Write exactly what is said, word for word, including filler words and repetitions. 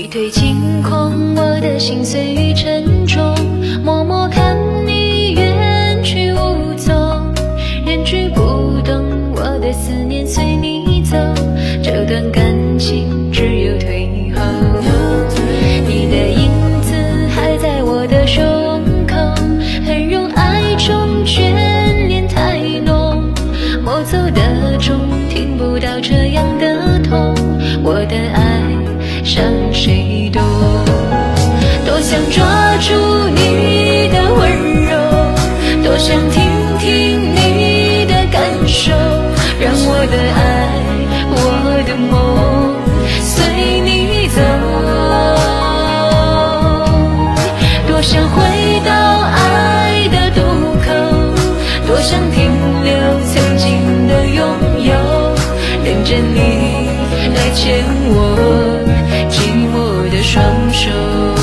对惊恐，我的心碎与沉重，默默看你远去无踪，人去不动，我的思念随你走，这段感情只有退后。你的影子还在我的胸口，很容爱中眷恋太浓，莫走的钟听不到这样的痛，我的爱伤谁懂？多想抓住你的温柔，多想听听你的感受，让我的爱，我的梦随你走。多想回到爱的渡口，多想停留曾经的拥有，等着你来牵我寂寞的双手。